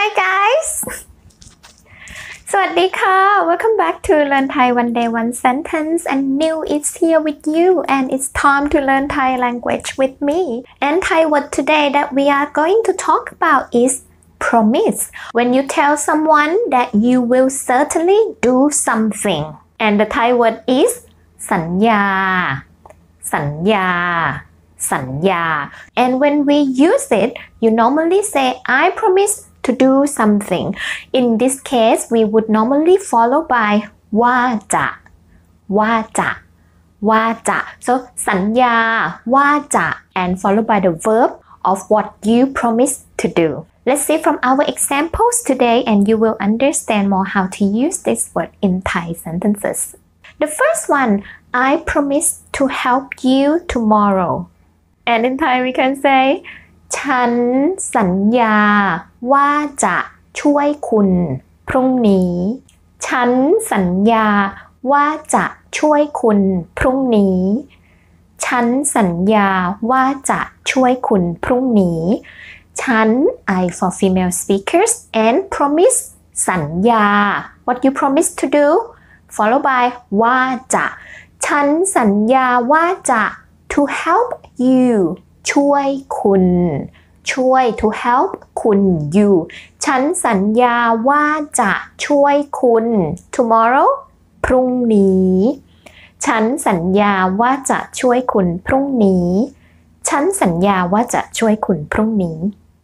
Hi guys สวัสดีค่ะ Welcome back to Learn Thai One Day One Sentence and New is here with you and it's time to learn Thai language with me. And Thai word today that we are going to talk about is promise. When you tell someone that you will certainly do something. And the Thai word is สัญญา สัญญา สัญญา And when we use it, you normally say I promise to do something. In this case, we would normally follow by ว่าจะ ว่าจะ ว่าจะ So สัญญา ว่าจะ and followed by the verb of what you promise to do. Let's see from our examples today and you will understand more how to use this word in Thai sentences. The first one, I promise to help you tomorrow. And in Thai we can say ฉันสัญญาว่าจะช่วยคุณพรุ่งนี้ฉันสัญญาว่าจะช่วยคุณพรุ่งนี้ฉันสัญญาว่าจะช่วยคุณพรุ่งนี้ฉัน I for female speakers and promise สัญญา what you promise to do followed by ว่าจะฉันสัญญาว่าจะ to help you ช่วยคุณช่วย to help คุณ you ฉันสัญญาว่าจะช่วยคุณ tomorrow พรุ่งนี้ฉันสัญญาว่าจะช่วยคุณพรุ่งนี้ฉันสัญญาว่าจะช่วยคุณพรุ่งนี้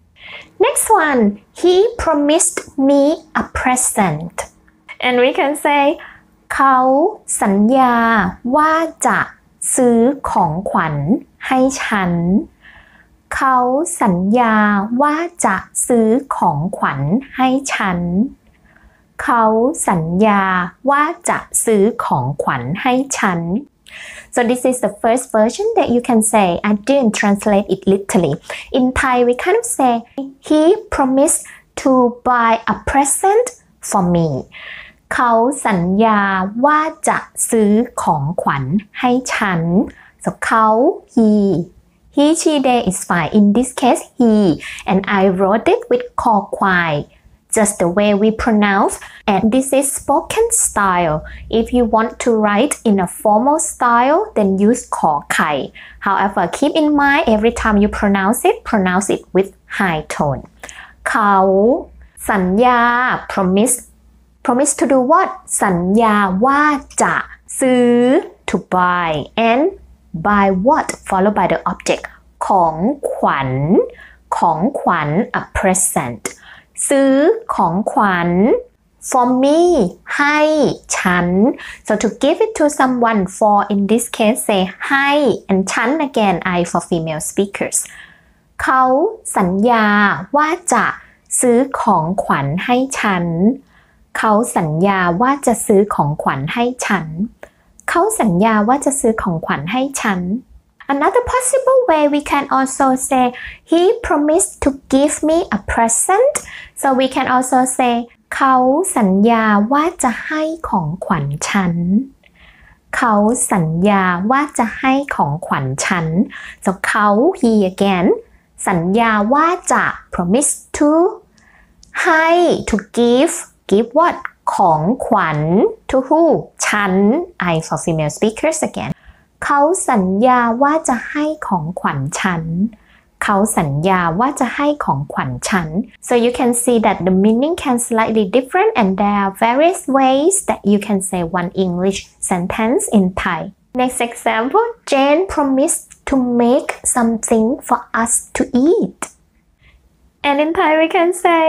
Next one he promised me a present and we can say เขาสัญญาว่าจะซื้อของขวัญให้ฉันเขาสัญญาว่าจะซื้อของขวัญให้ฉันเขาสัญญาว่าจะซื้อของขวัญให้ฉัน So this is the first version that you can say. I didn't translate it literally. In Thai we kind of say he promised to buy a present for me. เขาสัญญาว่าจะซื้อของขวัญให้ฉัน So เขา he, she, they is fine. In this case, he. And I wrote it with คอควาย just the way we pronounce. And this is spoken style. If you want to write in a formal style, then use ขอไข่ However, keep in mind every time you pronounce it with high tone. เขาสัญญา promise to do what สัญญาว่าจะซื้อ to buy and buy what followed by the object ของขวัญของขวัญ a present ซื้อของขวัญ for me ให้ฉัน so to give it to someone for in this case say ให้ and ฉัน again I for female speakers เขาสัญญาว่าจะซื้อของขวัญให้ฉันเขาสัญญาว่าจะซื้อของขวัญให้ฉันเขาสัญญาว่าจะซื้อของขวัญให้ฉัน Another possible way we can also say he promised to give me a present so we can also say เขาสัญญาว่าจะให้ของขวัญฉันเขาสัญญาว่าจะให้ของขวัญฉัน so เขา he again สัญญาว่าจะ promise to ให้ to give what ของขวัญ to who ฉัน I for female speakers again เขาสัญญาว่าจะให้ของขวัญฉันเขาสัญญาว่าจะให้ของขวัญฉัน so you can see that the meaning can slightly different and there are various ways that you can say one English sentence in Thai next example Jane promised to make something for us to eat and in Thai we can say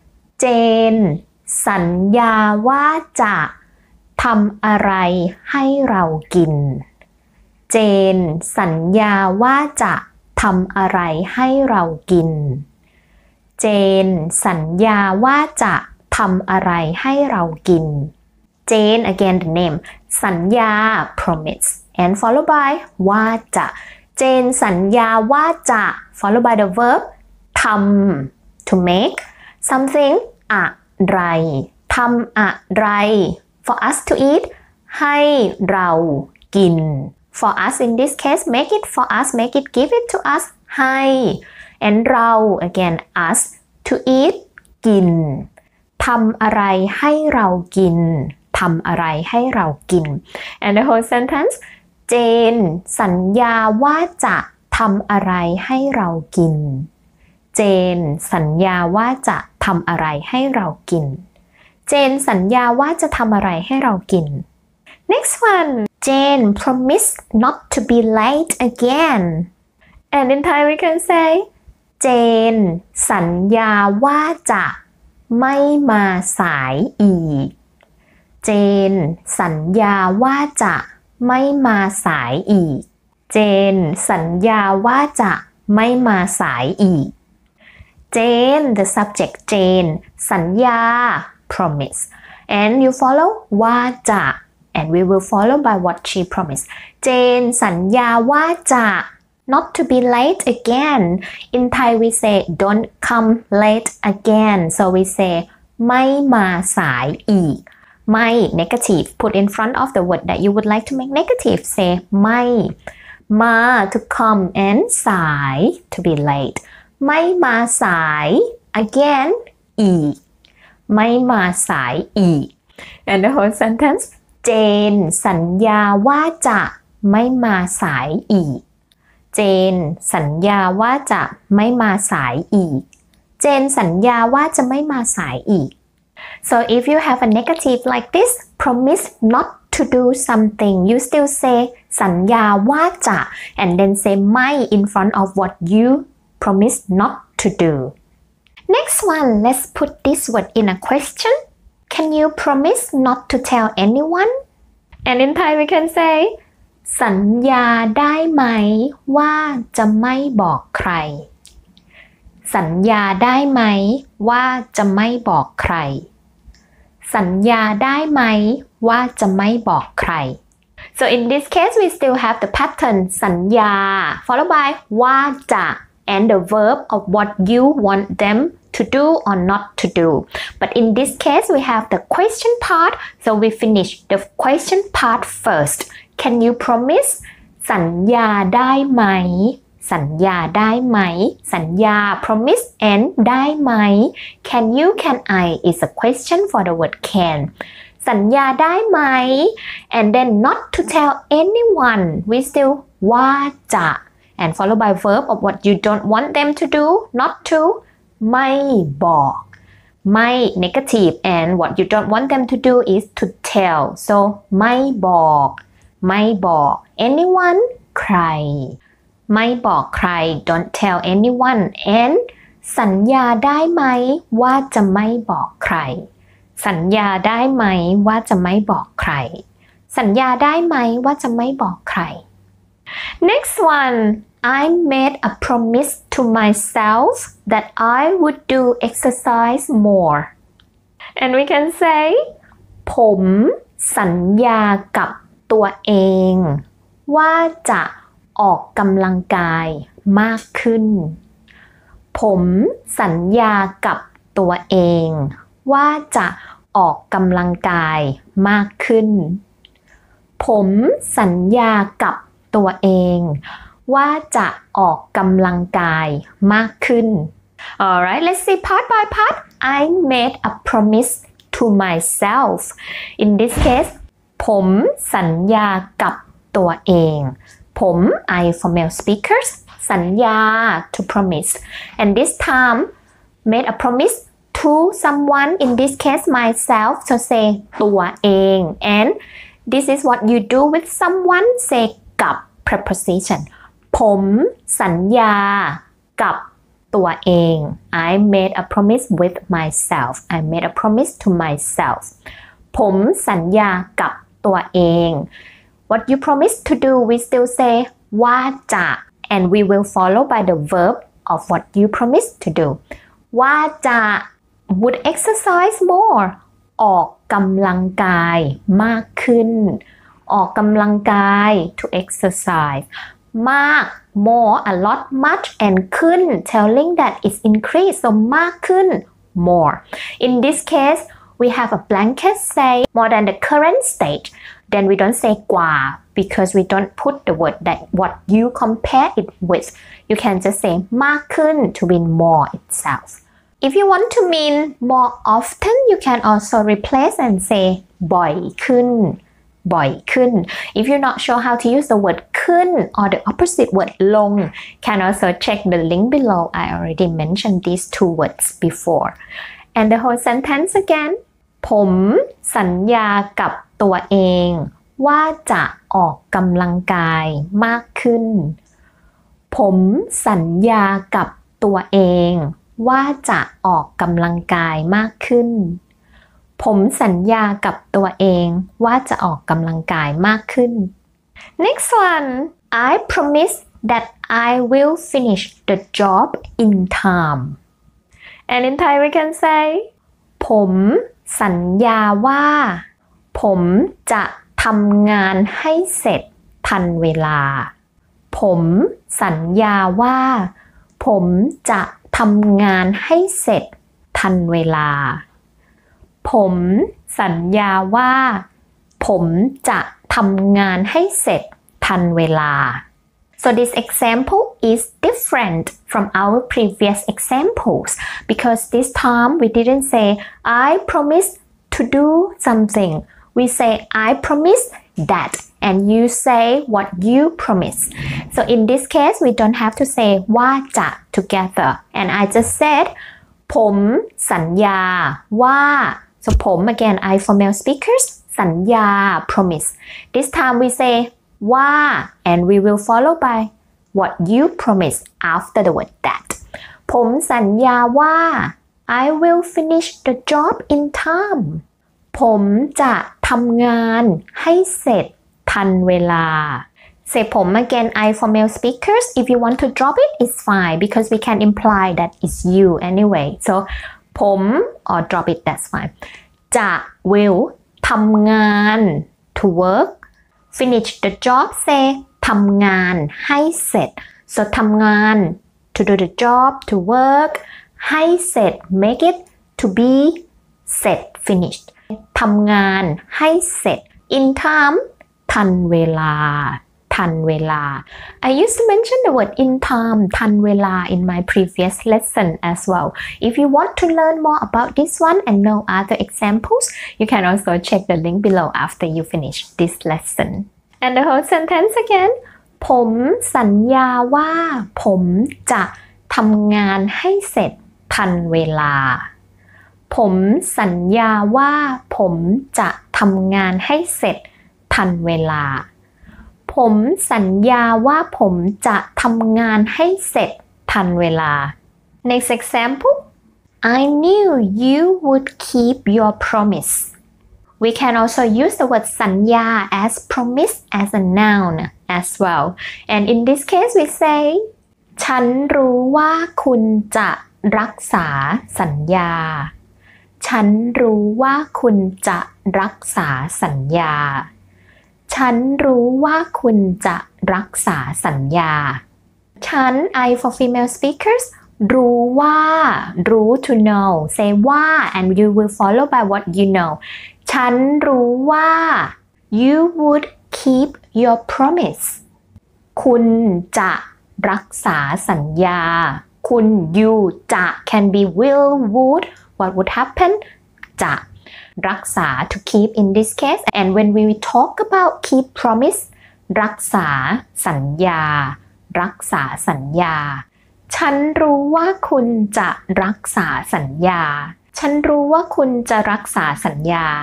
Janeสัญญาว่าจะทำอะไรให้เรากินเจนสัญญาว่าจะทำอะไรให้เรากินเจนสัญญาว่าจะทำอะไรให้เรากินเจน again the name สัญญา promise and followed by ว่าจะเจนสัญญาว่าจะ followed by the verb ทำ to make something อะไรทำอะไร for us to eat ให้เรากิน for us in this case make it for us make it give it to us ให้ and เรา again us to eat กินทำอะไรให้เรากินทำอะไรให้เรากิน and the whole sentence เจนสัญญาว่าจะทำอะไรให้เรากินเจนสัญญาว่าจะทำอะไรให้เรากินเจนสัญญาว่าจะทำอะไรให้เรากิน next one Jane promised not to be late again and in Thai we can say เจนสัญญาว่าจะไม่มาสายอีกเจนสัญญาว่าจะไม่มาสายอีกเจนสัญญาว่าจะไม่มาสายอีกเจน the subject เจนสัญญา promise and you follow ว่าจะ and we will follow by what she promised เจนสัญญาว่าจะ not to be late again in Thai we say don't come late again so we say ไม่มาสายอีกไม่ negative put in front of the word that you would like to make negative say ไม่มา to come and สาย to be late ไม่มาสาย again อีกไม่มาสายอีก and the whole sentence เจนสัญญาว่าจะไม่มาสายอีกเจนสัญญาว่าจะไม่มาสายอีกเจนสัญญาว่าจะไม่มาสายอีก so if you have a negative like this promise not to do something you still say สัญญาว่าจะ and then say ไม่ in front of what you promise not to do next one let's put this word in a question can you promise not to tell anyone and in Thai we can say สัญญาได้ไหมว่าจะไม่บอกใครสัญญาได้ไหมว่าจะไม่บอกใครสัญญาได้ไหมว่าจะไม่บอกใคร so in this case we still have the pattern สัญญา followed by ว่าจะ and the verb of what you want them to do or not to do but in this case we have the question part so we finish the question part first can you promise สัญญาได้ไหมสัญญาได้ไหมสัญญา promise and ได้ไหม can you can I is a question for the word can สัญญาได้ไหม and then not to tell anyone we still ว่าจะ and followed by verb of what you don't want them to do not to ไม่บอกไม่ negative and what you don't want them to do is to tell so ไม่บอกไม่บอก anyone ใครไม่บอกใคร don't tell anyone and สัญญาได้ไหมว่าจะไม่บอกใครสัญญาได้ไหมว่าจะไม่บอกใครสัญญาได้ไหมว่าจะไม่บอกใคร next one I made a promise to myself that I would do exercise more and we can say ผมสัญญากับตัวเองว่าจะออกกำลังกายมากขึ้นผมสัญญากับตัวเองว่าจะออกกำลังกายมากขึ้นผมสัญญากับตัวเองว่าจะออกกำลังกายมากขึ้น Alright let's see part by part I made a promise to myself in this case ผมสัญญากับตัวเองผม I for male speakers สัญญา to promise and this time made a promise to someone in this case myself so say ตัวเอง and this is what you do with someone say กับ preposition ผมสัญญากับตัวเอง I made a promise with myself I made a promise to myself ผมสัญญากับตัวเอง What you promise to do we still say ว่าจะ and we will follow by the verb of what you promise to do ว่าจะ would exercise more ออกกำลังกายมากขึ้นออกกำลังกาย to exercise มาก more a lot much and ขึ้น telling that it's increased so มากขึ้น more in this case we have a blanket say more than the current stage then we don't say กว่า because we don't put the word that what you compare it with you can just say มากขึ้น to mean more itself If you want to mean more often you can also replace and say บ่อยขึ้นบ่อยขึ้น If you're not sure how to use the word ขึ้น or the opposite word ลง can also check the link below. I already mentioned these two words before. And the whole sentence again. ผมสัญญากับตัวเองว่าจะออกกำลังกายมากขึ้นผมสัญญากับตัวเองว่าจะออกกำลังกายมากขึ้นผมสัญญากับตัวเองว่าจะออกกำลังกายมากขึ้น Next one I promise that I will finish the job in time and in Thai we can say ผมสัญญาว่าผมจะทำงานให้เสร็จทันเวลาผมสัญญาว่าผมจะทำงานให้เสร็จทันเวลาผมสัญญาว่าผมจะทำงานให้เสร็จทันเวลา So this example is different from our previous examples because this time we didn't say I promise to do something. We say I promise that and you say what you promise. So in this case we don't have to say ว่าจะ together and I just said ผมสัญญาว่า so ผม again I for male speakers สัญญา promise. This time we say ว่า and we will follow by what you promise after the word that. ผมสัญญาว่า I will finish the job in time. ผมจะทำงานให้เสร็จทันเวลา Say ผม again I for male speakers. If you want to drop it, it's fine because we can imply that it's you anyway. So ผม or drop it, that's fine. จะ will ทำงาน to work. Finish the job say ทำงานให้เสร็จ So ทำงาน to do the job, to work ให้เสร็จ make it to be เสร็จ finished ทำงานให้เสร็จ in time ทันเวลาทันเวลา I used to mention the word in time ทันเวลา in my previous lesson as well. If you want to learn more about this one and know other examples, you can also check the link below after you finish this lesson. And the whole sentence again. ผมสัญญาว่าผมจะทำงานให้เสร็จทันเวลาผมสัญญาว่าผมจะทำงานให้เสร็จทันเวลาผมสัญญาว่าผมจะทำงานให้เสร็จทันเวลา Next example I knew you would keep your promise. We can also use the word สัญญา as promise as a noun as well. And in this case we say ฉันรู้ว่าคุณจะรักษาสัญญาฉันรู้ว่าคุณจะรักษาสัญญาฉันรู้ว่าคุณจะรักษาสัญญาฉัน I for female speakers รู้ว่ารู้ to know say ว่า and you will follow by what you know ฉันรู้ว่า you would keep your promise คุณจะรักษาสัญญาคุณ you จะ can be will would what would happen จะรักษา to keep in this case and when we talk about keep promise รักษาสัญญารักษาสัญญาฉันรู้ว่าคุณจะรักษาสัญญาฉันรู้ว่าคุณจะรักษาสัญญา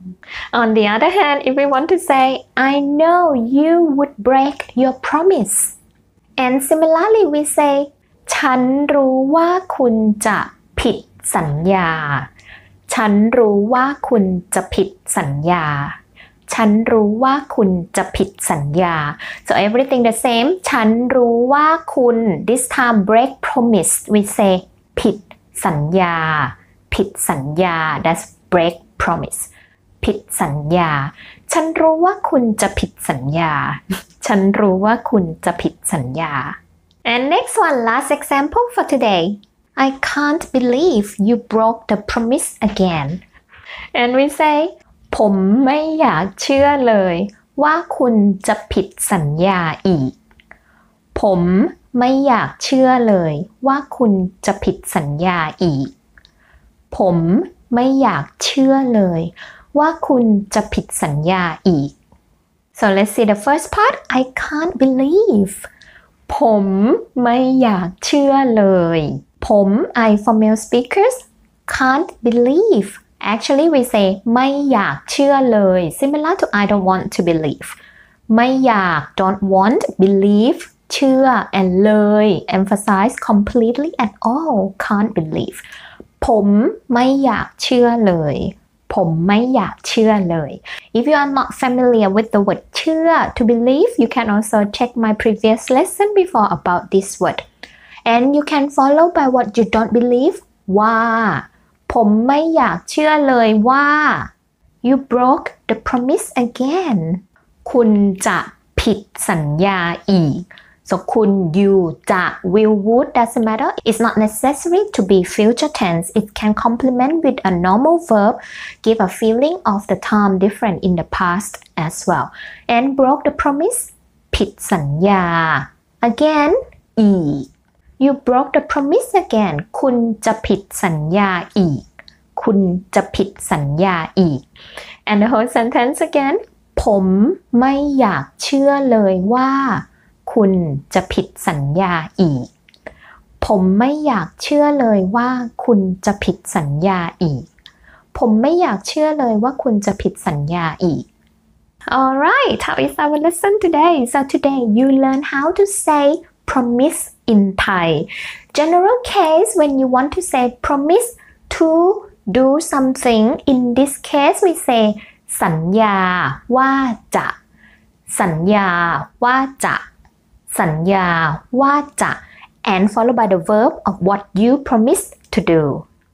On the other hand if we want to say I know you would break your promise and similarly we say ฉันรู้ว่าคุณจะผิดสัญญาฉันรู้ว่าคุณจะผิดสัญญาฉันรู้ว่าคุณจะผิดสัญญา so everything the same ฉันรู้ว่าคุณ this time break promise we say ผิดสัญญาผิดสัญญา that's break promise ผิดสัญญาฉันรู้ว่าคุณจะผิดสัญญาฉันรู้ว่าคุณจะผิดสัญญา and next one last example for today I can't believe you broke the promise again and we say ผมไม่อยากเชื่อเลยว่าคุณจะผิดสัญญาอีกผมไม่อยากเชื่อเลยว่าคุณจะผิดสัญญาอีกผมไม่อยากเชื่อเลยว่าคุณจะผิดสัญญาอีก so let's see the first part I can't believe ผมไม่อยากเชื่อเลยผม I for male speakers can't believe actually we say ไม่อยากเชื่อเลย similar to I don't want to believe ไม่อยาก don't want believe เชื่อ and เลย emphasize completely and all can't believe ผมไม่อยากเชื่อเลยผมไม่อยากเชื่อเลย If you are not familiar with the word เชื่อ to believe you can also check my previous lesson before about this word and you can follow by what you don't believe ว่าผมไม่อยากเชื่อเลยว่า you broke the promise again คุณจะผิดสัญญาอีก so คุณ you จะ will would doesn't matter it's not necessary to be future tense it can complement with a normal verb give a feeling of the time different in the past as well and broke the promise ผิดสัญญา again อีก you broke the promise again คุณจะผิดสัญญาอีกคุณจะผิดสัญญาอีก and the whole sentence again ผมไม่อยากเชื่อเลยว่าคุณจะผิดสัญญาอีกผมไม่อยากเชื่อเลยว่าคุณจะผิดสัญญาอีกผมไม่อยากเชื่อเลยว่าคุณจะผิดสัญญาอีก Alright, how is our lesson today? So today you learn how to say promise in Thai. General case when you want to say promise to do something, in this case we say สัญญาว่าจะสัญญาว่าจะสัญญาว่าจะ and followed by the verb of what you promise to do.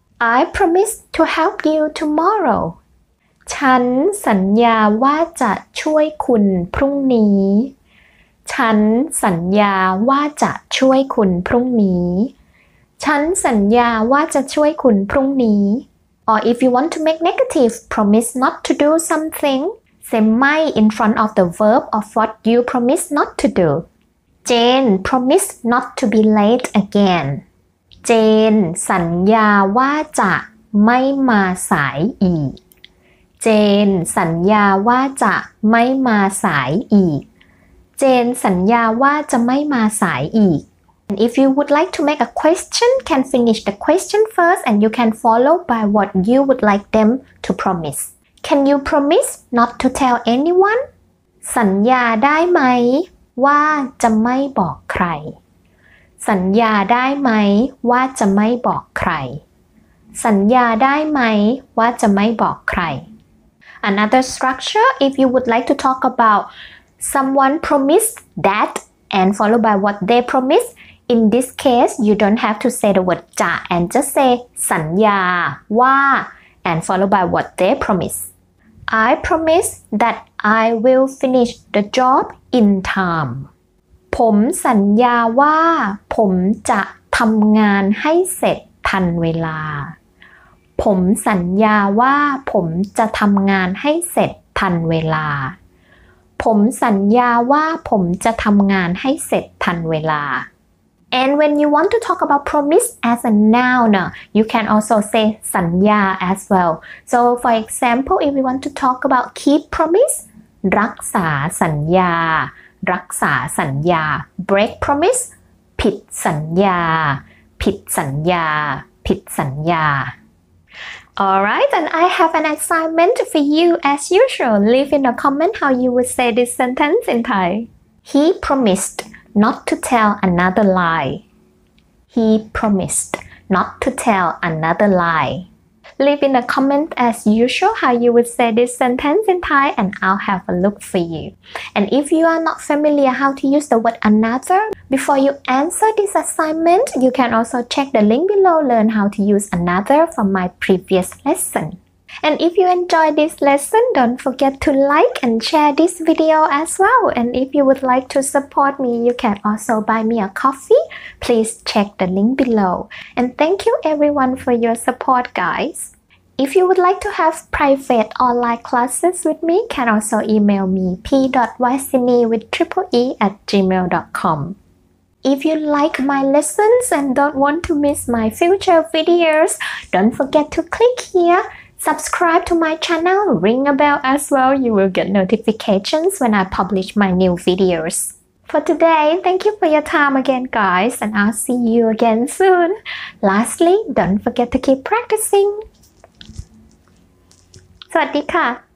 I promise to help you tomorrow. ฉันสัญญาว่าจะช่วยคุณพรุ่งนี้ฉันสัญญาว่าจะช่วยคุณพรุ่งนี้ฉันสัญญาว่าจะช่วยคุณพรุ่งนี้ or if you want to make negative promise not to do something say ไม่ in front of the verb of what you promise not to do Jane promise not to be late again Jane สัญญาว่าจะไม่มาสายอีก Jane สัญญาว่าจะไม่มาสายอีก Jane สัญญาว่าจะไม่มาสายอีก And if you would like to make a question, can finish the question first and you can follow by what you would like them to promise. Can you promise not to tell anyone? สัญญาได้ไหมว่าจะไม่บอกใคร สัญญาได้ไหมว่าจะไม่บอกใคร สัญญาได้ไหมว่าจะไม่บอกใคร Another structure, if you would like to talk about someone promised that and followed by what they promise, in this case you don't have to say the word จะ and just say สัญญาว่า and followed by what they promise. I promise that I will finish the job in time. ผมสัญญาว่าผมจะทำงานให้เสร็จทันเวลาผมสัญญาว่าผมจะทำงานให้เสร็จทันเวลาผมสัญญาว่าผมจะทำงานให้เสร็จทันเวลา And when you want to talk about promise as a noun, you can also say สัญญา as well. So for example, if we want to talk about keep promise, รักษาสัญญารักษาสัญญา break promise ผิดสัญญาผิดสัญญาผิดสัญญา Alright, and I have an assignment for you as usual. Leave in a comment how you would say this sentence in Thai. He promised not to tell another lie. He promised not to tell another lie. Leave in a comment as usual how you would say this sentence in Thai and I'll have a look for you. And if you are not familiar how to use the word another, before you answer this assignment, you can also check the link below learn how to use another from my previous lesson. And if you enjoyed this lesson, don't forget to like and share this video as well. And if you would like to support me, you can also buy me a coffee. Please check the link below. And thank you everyone for your support, guys. If you would like to have private online classes with me, can also email me p.vaisini@gmail.com. If you like my lessons and don't want to miss my future videos, don't forget to click here. Subscribe to my channel, ring a bell as well. You will get notifications when I publish my new videos. For today, thank you for your time again, guys, and I'll see you again soon. Lastly, don't forget to keep practicing. สวัสดีค่ะ